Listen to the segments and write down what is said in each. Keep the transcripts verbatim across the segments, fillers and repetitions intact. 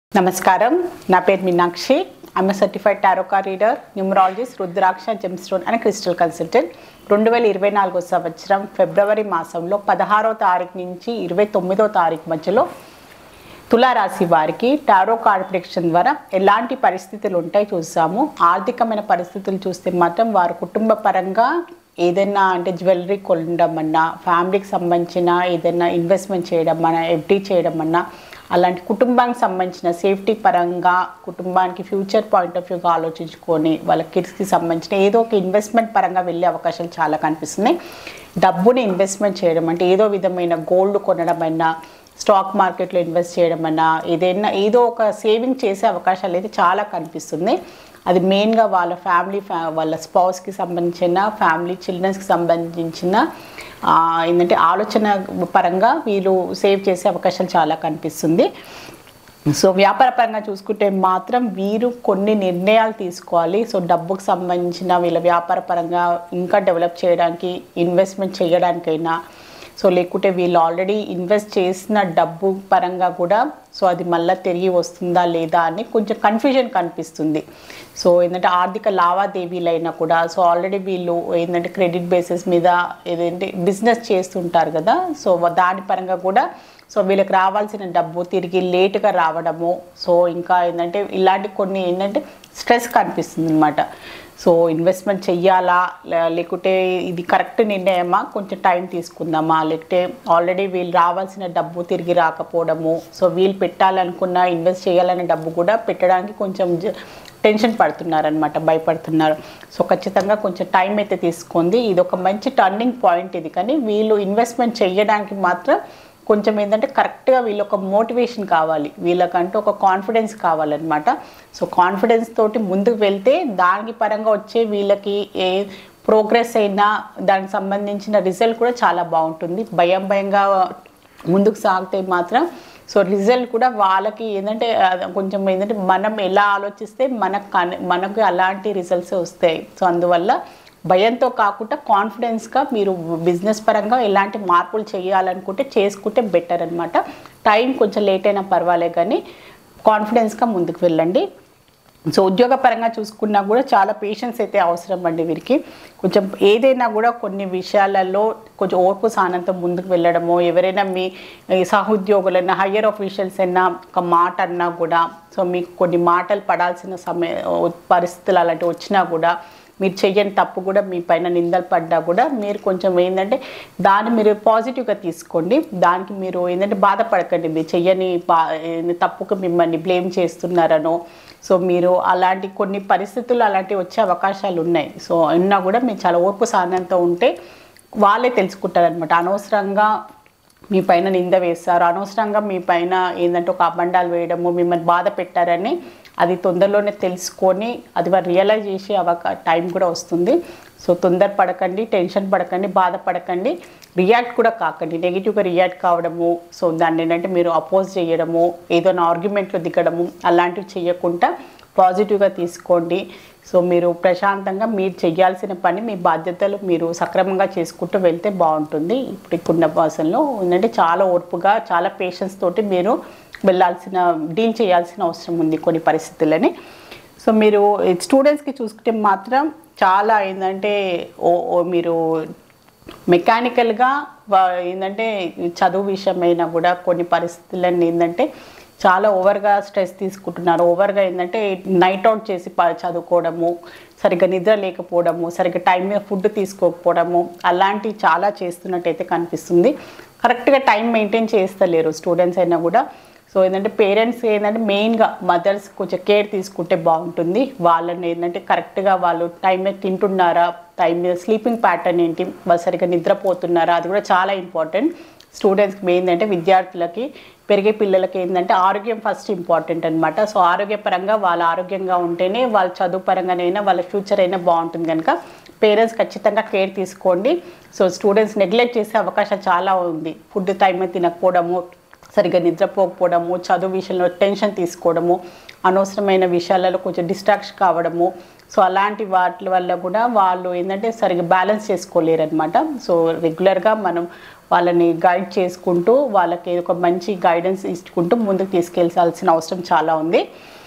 నమస్కారం నా పేరు Meenakshi I'm certified tarot card reader numerologist rudraksha gemstone and crystal consultant రెండు వేల ఇరవై నాలుగో సంవత్సరం ఫిబ్రవరి మాసంలో పదహారవ తారీఖు నుంచి ఇరవై తొమ్మిదో తారీఖు మధ్యలో తులారాశి వారికి టారో కార్డ్ ప్రెడిక్షన్ ద్వారా ఎలాంటి పరిస్థితులు ఉంటాయి చూసాము. ఆర్థికమైన పరిస్థితులు చూస్తే మాత్రం వారు కుటుంబ పరంగా ఏదైనా అంటే జ్యువెలరీ కొనడం అన్నా, ఫ్యామిలీకి సంబంధించిన ఏదైనా ఇన్వెస్ట్మెంట్ చేయడం అన్నా, ఎఫ్డీ చేయడం అన్నా, అలాంటి కుటుంబానికి సంబంధించిన సేఫ్టీ పరంగా కుటుంబానికి ఫ్యూచర్ పాయింట్ ఆఫ్ వ్యూగా ఆలోచించుకొని వాళ్ళ కిడ్స్కి సంబంధించిన ఏదో ఒక ఇన్వెస్ట్మెంట్ పరంగా వెళ్ళే అవకాశాలు చాలా కనిపిస్తున్నాయి. డబ్బుని ఇన్వెస్ట్మెంట్ చేయడం అంటే ఏదో విధమైన గోల్డ్ కొనడం అయినా, స్టాక్ మార్కెట్లో ఇన్వెస్ట్ చేయడం అన్నా, ఏదైనా ఏదో ఒక సేవింగ్ చేసే అవకాశాలు అయితే చాలా కనిపిస్తుంది. అది మెయిన్గా వాళ్ళ ఫ్యామిలీ ఫ్యా వాళ్ళ స్పౌస్కి సంబంధించిన ఫ్యామిలీ చిల్డ్రన్స్కి సంబంధించిన ఏంటంటే ఆలోచన పరంగా వీళ్ళు సేవ్ చేసే అవకాశాలు చాలా కనిపిస్తుంది. సో వ్యాపార పరంగా చూసుకుంటే మాత్రం వీరు కొన్ని నిర్ణయాలు తీసుకోవాలి. సో డబ్బుకు సంబంధించిన వీళ్ళ వ్యాపార పరంగా ఇంకా డెవలప్ చేయడానికి, ఇన్వెస్ట్మెంట్ చేయడానికైనా, సో లేకుంటే వీళ్ళు ఆల్రెడీ ఇన్వెస్ట్ చేసిన డబ్బు పరంగా కూడా సో అది మళ్ళీ తిరిగి వస్తుందా లేదా అని కొంచెం కన్ఫ్యూజన్ కనిపిస్తుంది. సో ఏంటంటే ఆర్థిక లావాదేవీలైనా కూడా సో ఆల్రెడీ వీళ్ళు ఏంటంటే క్రెడిట్ బేసిస్ మీద ఏదంటే బిజినెస్ చేస్తుంటారు కదా, సో దాని పరంగా కూడా సో వీళ్ళకి రావాల్సిన డబ్బు తిరిగి లేటుగా రావడము, సో ఇంకా ఏంటంటే ఇలాంటి కొన్ని ఏంటంటే స్ట్రెస్ కనిపిస్తుంది అనమాట. సో ఇన్వెస్ట్మెంట్ చెయ్యాలా లేకుంటే ఇది కరెక్ట్ నిర్ణయమా, కొంచెం టైం తీసుకుందామా, లేకపోతే ఆల్రెడీ వీళ్ళు రావాల్సిన డబ్బు తిరిగి రాకపోవడము, సో వీళ్ళు పెట్టాలనుకున్న ఇన్వెస్ట్ చేయాలనే డబ్బు కూడా పెట్టడానికి కొంచెం టెన్షన్ పడుతున్నారనమాట, భయపడుతున్నారు. సో ఖచ్చితంగా కొంచెం టైం అయితే తీసుకుంది. ఇది ఒక మంచి టర్నింగ్ పాయింట్ ఇది. కానీ వీళ్ళు ఇన్వెస్ట్మెంట్ చేయడానికి మాత్రం కొంచెం ఏంటంటే కరెక్ట్గా వీళ్ళ ఒక మోటివేషన్ కావాలి, వీళ్ళకంటూ ఒక కాన్ఫిడెన్స్ కావాలన్నమాట. సో కాన్ఫిడెన్స్ తోటి ముందుకు వెళ్తే దానికి పరంగా వచ్చే వీళ్ళకి ఏ ప్రోగ్రెస్ అయినా దానికి సంబంధించిన రిజల్ట్ కూడా చాలా బాగుంటుంది. భయం భయంగా ముందుకు సాగితే మాత్రం సో రిజల్ట్ కూడా వాళ్ళకి ఏంటంటే కొంచెం ఏంటంటే మనం ఎలా ఆలోచిస్తే మనకు మనకు అలాంటి రిజల్ట్స్ వస్తాయి. సో అందువల్ల భయంతో కాకుండా కాన్ఫిడెన్స్గా మీరు బిజినెస్ పరంగా ఎలాంటి మార్పులు చేయాలనుకుంటే చేసుకుంటే బెటర్ అనమాట. టైం కొంచెం లేట్ అయినా పర్వాలే కానీ కాన్ఫిడెన్స్గా ముందుకు వెళ్ళండి. సో ఉద్యోగ పరంగా చూసుకున్నా కూడా చాలా పేషెన్స్ అయితే అవసరం అండి వీరికి. కొంచెం ఏదైనా కూడా కొన్ని విషయాలలో కొంచెం ఓర్పు సానంతో ముందుకు వెళ్ళడము, ఎవరైనా మీ సహోద్యోగులైనా హయ్యర్ ఆఫీషియల్స్ అయినా ఒక మాట అన్నా కూడా సో మీకు కొన్ని మాటలు పడాల్సిన సమయ పరిస్థితులు అలాంటివి వచ్చినా కూడా మీరు చెయ్యని తప్పు కూడా మీ పైన నిందలు పడ్డా కూడా మీరు కొంచెం ఏంటంటే దాన్ని మీరు పాజిటివ్గా తీసుకోండి. దానికి మీరు ఏంటంటే బాధపడకండి, మీరు చెయ్యని తప్పుకు మిమ్మల్ని బ్లేమ్ చేస్తున్నారనో, సో మీరు అలాంటి కొన్ని పరిస్థితులు అలాంటివి వచ్చే అవకాశాలు ఉన్నాయి. సో ఉన్నా కూడా మీరు చాలా ఓర్పు సహనంతో ఉంటే వాళ్ళే తెలుసుకుంటారనమాట. అనవసరంగా మీ పైన నింద వేస్తారు, అనవసరంగా మీ పైన ఏంటంటే ఒక అబండాలు వేయడము, మిమ్మల్ని బాధ పెట్టారని అది తొందరలోనే తెలుసుకొని అది వారు రియలైజ్ చేసే అవకా టైం కూడా వస్తుంది. సో తొందర పడకండి, టెన్షన్ పడకండి, బాధపడకండి, రియాక్ట్ కూడా కాకండి. నెగిటివ్గా రియాక్ట్ కావడము, సో దాన్ని ఏంటంటే మీరు అపోజ్ చేయడము, ఏదైనా ఆర్గ్యుమెంట్లో దిగడము అలాంటివి చేయకుండా పాజిటివ్గా తీసుకోండి. సో మీరు ప్రశాంతంగా మీరు చేయాల్సిన పని, మీ బాధ్యతలు మీరు సక్రమంగా చేసుకుంటూ వెళ్తే బాగుంటుంది. ఇప్పుడు ఇప్పుడున్న భాషల్లో ఏంటంటే చాలా ఓర్పుగా చాలా పేషెన్స్ తోటి మీరు వెళ్ళాల్సిన డీల్ చేయాల్సిన అవసరం ఉంది కొన్ని పరిస్థితులని. సో మీరు స్టూడెంట్స్కి చూసుకుంటే మాత్రం చాలా ఏంటంటే ఓ మీరు మెకానికల్గా ఏంటంటే చదువు విషయమైనా కూడా కొన్ని పరిస్థితులన్నీ ఏంటంటే చాలా ఓవర్గా స్ట్రెస్ తీసుకుంటున్నారు. ఓవర్గా ఏంటంటే నైట్ అవుట్ చేసి చదువుకోవడము, సరిగ్గా నిద్ర లేకపోవడము, సరిగ్గా టైం మీద ఫుడ్ తీసుకోకపోవడము అలాంటివి చాలా చేస్తున్నట్టయితే కనిపిస్తుంది. కరెక్ట్గా టైం మెయింటైన్ చేస్తలేరు స్టూడెంట్స్ అయినా కూడా. సో ఏంటంటే పేరెంట్స్ ఏంటంటే మెయిన్గా మదర్స్ కొంచెం కేర్ తీసుకుంటే బాగుంటుంది. వాళ్ళని ఏంటంటే కరెక్ట్గా వాళ్ళు టైం మీద తింటున్నారా, టైం మీద స్లీపింగ్ ప్యాటర్న్ ఏంటి, వాళ్ళు సరిగ్గా నిద్రపోతున్నారా, అది కూడా చాలా ఇంపార్టెంట్. స్టూడెంట్స్కి మెయిన్ అంటే విద్యార్థులకి పెరిగే పిల్లలకి ఏంటంటే ఆరోగ్యం ఫస్ట్ ఇంపార్టెంట్ అనమాట. సో ఆరోగ్యపరంగా వాళ్ళు ఆరోగ్యంగా ఉంటేనే వాళ్ళ చదువు పరంగానైనా వాళ్ళ ఫ్యూచర్ అయినా బాగుంటుంది. కనుక పేరెంట్స్ ఖచ్చితంగా కేర్ తీసుకోండి. సో స్టూడెంట్స్ నెగ్లెక్ట్ చేసే అవకాశం చాలా ఉంది. ఫుడ్ టైం మీద తినకపోవడము, సరిగ్గా నిద్రపోకపోవడము, చదువు విషయంలో టెన్షన్ తీసుకోవడము, అనవసరమైన విషయాలలో కొంచెం డిస్ట్రాక్షన్ కావడము, సో అలాంటి వాటి వల్ల కూడా వాళ్ళు ఏంటంటే సరిగ్గా బ్యాలెన్స్ చేసుకోలేరు అనమాట. సో రెగ్యులర్గా మనం వాళ్ళని గైడ్ చేసుకుంటూ వాళ్ళకి ఒక మంచి గైడెన్స్ ఇచ్చుకుంటూ ముందుకు తీసుకెళ్లాల్సిన అవసరం చాలా ఉంది.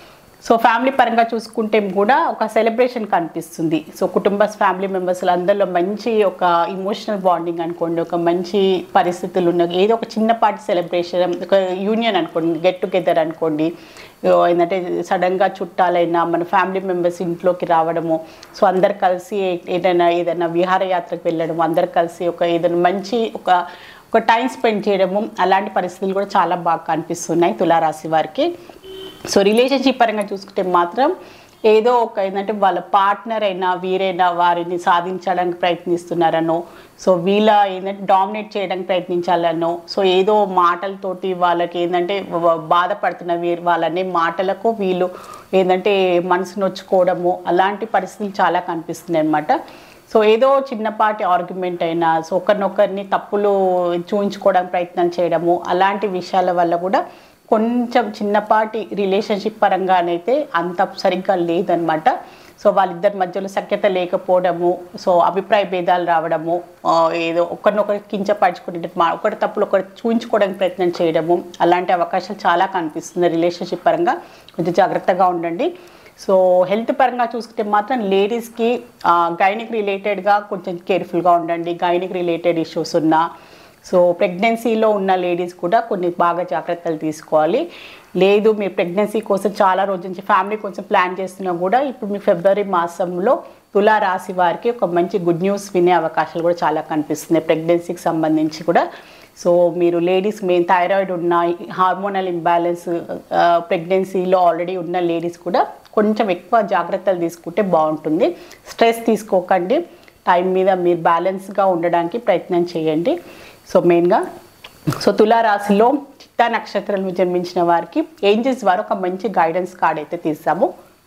సో ఫ్యామిలీ పరంగా చూసుకుంటే కూడా ఒక సెలబ్రేషన్ కనిపిస్తుంది. సో కుటుంబ ఫ్యామిలీ మెంబర్స్ అందరిలో మంచి ఒక ఇమోషనల్ బాండింగ్ అనుకోండి, ఒక మంచి పరిస్థితులు ఉన్న ఏదో ఒక చిన్నపాటి సెలబ్రేషన్, ఒక యూనియన్ అనుకోండి, గెట్ టుగెదర్ అనుకోండి, ఏంటంటే సడన్గా చుట్టాలైనా మన ఫ్యామిలీ మెంబర్స్ ఇంట్లోకి రావడము, సో అందరు కలిసి ఏదైనా ఏదైనా విహారయాత్రకు వెళ్ళడము, అందరు కలిసి ఒక ఏదైనా మంచి ఒక ఒక టైం స్పెండ్ చేయడము, అలాంటి పరిస్థితులు కూడా చాలా బాగా కనిపిస్తున్నాయి తులారాశి వారికి. సో రిలేషన్షిప్ పరంగా చూసుకుంటే మాత్రం ఏదో ఒక ఏంటంటే వాళ్ళ పార్ట్నర్ అయినా వీరైనా వారిని సాధించడానికి ప్రయత్నిస్తున్నారనో, సో వీళ్ళ ఏంటంటే డామినేట్ చేయడానికి ప్రయత్నించాలనో, సో ఏదో మాటలతోటి వాళ్ళకి ఏంటంటే బాధపడుతున్న వీరు వాళ్ళనే మాటలకు వీళ్ళు ఏంటంటే మనసు నొచ్చుకోవడము, అలాంటి పరిస్థితులు చాలా కనిపిస్తున్నాయి అన్నమాట. సో ఏదో చిన్నపాటి ఆర్గ్యుమెంట్ అయినా, సో ఒకరినొకరిని తప్పులు చూయించుకోవడానికి ప్రయత్నం చేయడము, అలాంటి విషయాల వల్ల కూడా కొంచెం చిన్నపాటి రిలేషన్షిప్ పరంగానైతే అంత సరిగ్గా లేదనమాట. సో వాళ్ళిద్దరి మధ్యలో సఖ్యత లేకపోవడము, సో అభిప్రాయ భేదాలు రావడము, ఏదో ఒకరినొకరి కించపరచుకునే మా ఒకరి తప్పులు ఒకటి చూయించుకోవడానికి ప్రయత్నం చేయడము, అలాంటి అవకాశాలు చాలా కనిపిస్తుంది. రిలేషన్షిప్ పరంగా కొంచెం జాగ్రత్తగా ఉండండి. సో హెల్త్ పరంగా చూసుకుంటే మాత్రం లేడీస్కి గైనిక్ రిలేటెడ్గా కొంచెం కేర్ఫుల్గా ఉండండి. గైనిక్ రిలేటెడ్ ఇష్యూస్ ఉన్నా, సో ప్రెగ్నెన్సీలో ఉన్న లేడీస్ కూడా కొన్ని బాగా జాగ్రత్తలు తీసుకోవాలి. లేదు మీరు ప్రెగ్నెన్సీ కోసం చాలా రోజు నుంచి ఫ్యామిలీ కోసం ప్లాన్ చేస్తున్నా కూడా ఇప్పుడు మీ ఫిబ్రవరి మాసంలో తులారాశి వారికి ఒక మంచి గుడ్ న్యూస్ వినే అవకాశాలు కూడా చాలా కనిపిస్తున్నాయి ప్రెగ్నెన్సీకి సంబంధించి కూడా. సో మీరు లేడీస్ మెయిన్ థైరాయిడ్ ఉన్న, హార్మోనల్ ఇంబ్యాలెన్స్, ప్రెగ్నెన్సీలో ఆల్రెడీ ఉన్న లేడీస్ కూడా కొంచెం ఎక్కువ జాగ్రత్తలు తీసుకుంటే బాగుంటుంది. స్ట్రెస్ తీసుకోకండి, టైం మీద మీరు బ్యాలెన్స్గా ఉండడానికి ప్రయత్నం చేయండి. సో మెయిన్గా సో తులారాశిలో చిత్తా నక్షత్రంలో జన్మించిన వారికి ఏంజల్స్ వారు ఒక మంచి గైడెన్స్ కార్డ్ అయితే తీసాము.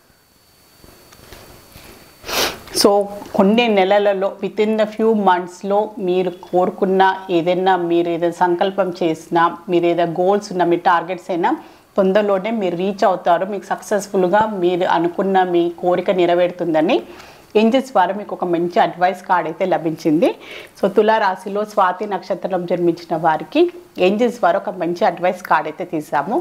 సో కొన్ని నెలలలో విత్ ఇన్ ద ఫ్యూ మంత్స్లో మీరు కోరుకున్న ఏదైనా, మీరు ఏదైనా సంకల్పం చేసినా, మీరు ఏదైనా గోల్స్ ఉన్నా, మీ టార్గెట్స్ అయినా తొందరలోనే మీరు రీచ్ అవుతారు. మీకు సక్సెస్ఫుల్గా మీరు అనుకున్న మీ కోరిక నెరవేరుతుందని ఏంజల్స్ ద్వారా మీకు ఒక మంచి అడ్వైస్ కార్డ్ అయితే లభించింది. సో తులారాశిలో స్వాతి నక్షత్రం జన్మించిన వారికి ఏంజల్స్ ద్వారా ఒక మంచి అడ్వైస్ కార్డ్ అయితే తీసాము.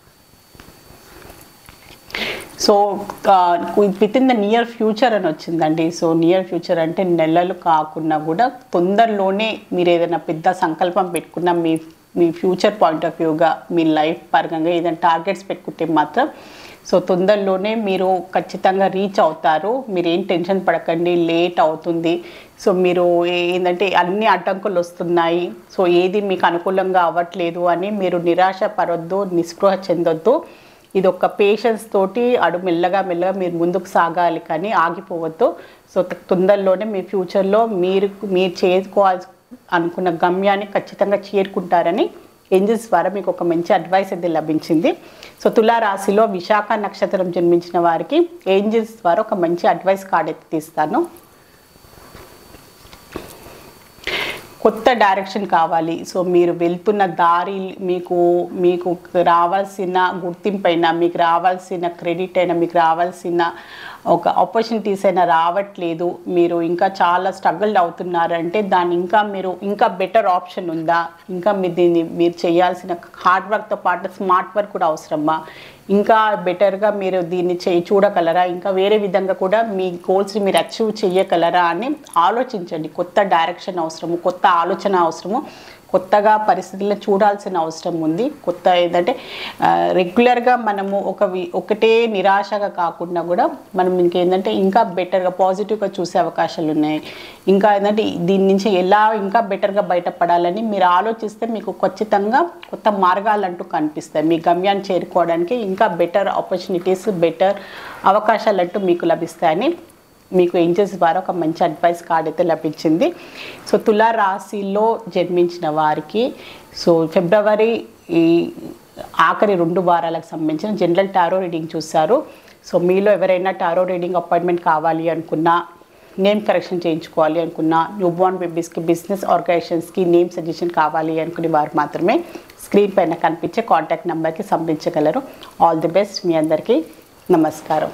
So within the near future అని వచ్చిందండి. సో నియర్ ఫ్యూచర్ అంటే నెలలు కాకుండా కూడా తొందరలోనే మీరు ఏదైనా పెద్ద సంకల్పం పెట్టుకున్న మీ మీ ఫ్యూచర్ పాయింట్ ఆఫ్ వ్యూగా మీ లైఫ్ పరంగా ఏదైనా టార్గెట్స్ పెట్టుకుంటే మాత్రం సో తొందరలోనే మీరు ఖచ్చితంగా రీచ్ అవుతారు. మీరు ఏం టెన్షన్ పడకండి, లేట్ అవుతుంది. సో మీరు ఏంటంటే అన్ని అడ్డంకులు వస్తున్నాయి, సో ఏది మీకు అనుకూలంగా అవ్వట్లేదు అని మీరు నిరాశ పడొద్దు, నిస్పృహ చెందొద్దు. ఇది ఒక పేషెన్స్ తోటి అడు మెల్లగా మెల్లగా మీరు ముందుకు సాగాలి కానీ ఆగిపోవద్దు. సో తొందరలోనే మీ ఫ్యూచర్లో మీరు మీరు చేసుకోవాల్సి అనుకున్న గమ్యాన్ని ఖచ్చితంగా చేరుకుంటారని ఏంజల్స్ ద్వారా మీకు ఒక మంచి అడ్వైస్ అయితే లభించింది. సో తులారాశిలో విశాఖ నక్షత్రం జన్మించిన వారికి ఏంజల్స్ ద్వారా ఒక మంచి అడ్వైస్ కార్డ్ అయితే తీస్తాను. కొత్త డైరెక్షన్ కావాలి. సో మీరు వెళ్తున్న దారి మీకు మీకు రావాల్సిన గుర్తింపు అయినా, మీకు రావాల్సిన క్రెడిట్ అయినా, మీకు రావాల్సిన ఒక ఆపర్చునిటీస్ అయినా రావట్లేదు, మీరు ఇంకా చాలా స్ట్రగుల్ అవుతున్నారంటే దాన్ని ఇంకా మీరు ఇంకా బెటర్ ఆప్షన్ ఉందా, ఇంకా మీరు దీన్ని మీరు చేయాల్సిన హార్డ్ వర్క్తో పాటు స్మార్ట్ వర్క్ కూడా అవసరమా, ఇంకా బెటర్గా మీరు దీన్ని చే చూడగలరా, ఇంకా వేరే విధంగా కూడా మీ గోల్స్ని మీరు అచీవ్ చేయగలరా అని ఆలోచించండి. కొత్త డైరెక్షన్ అవసరము, కొత్త ఆలోచన అవసరము, కొత్తగా పరిస్థితులను చూడాల్సిన అవసరం ఉంది. కొత్త ఏంటంటే రెగ్యులర్గా మనము ఒక ఒకటే నిరాశగా కాకుండా కూడా మనం ఇంకేంటంటే ఇంకా బెటర్గా పాజిటివ్గా చూసే అవకాశాలు ఉన్నాయి. ఇంకా ఏంటంటే దీని నుంచి ఎలా ఇంకా బెటర్గా బయటపడాలని మీరు ఆలోచిస్తే మీకు ఖచ్చితంగా కొత్త మార్గాలు అంటూ కనిపిస్తాయి. మీ గమ్యాన్ని చేరుకోవడానికి ఇంకా బెటర్ ఆపర్చునిటీస్, బెటర్ అవకాశాలు అంటూ మీకు లభిస్తాయని మీకు ఏంజల్స్ ద్వారా ఒక మంచి అడ్వైస్ కార్డ్ అయితే లభించింది. సో తులా రాశిలో జన్మించిన వారికి సో ఫిబ్రవరి ఈ ఆఖరి రెండు వారాలకు సంబంధించిన జనరల్ టారో రీడింగ్ చూశారు. సో మీలో ఎవరైనా టారో రీడింగ్ అపాయింట్మెంట్ కావాలి అనుకున్నా, నేమ్ కరెక్షన్ చేయించుకోవాలి అనుకున్నా, న్యూ బోర్న్ బేబీస్కి, బిజినెస్ ఆర్గనైజేషన్స్కి నేమ్ సజెషన్ కావాలి అనుకునే వారు మాత్రమే స్క్రీన్ పైన కనిపించే కాంటాక్ట్ నెంబర్కి సంప్రదించగలరు. All the best. మీ అందరికీ నమస్కారం.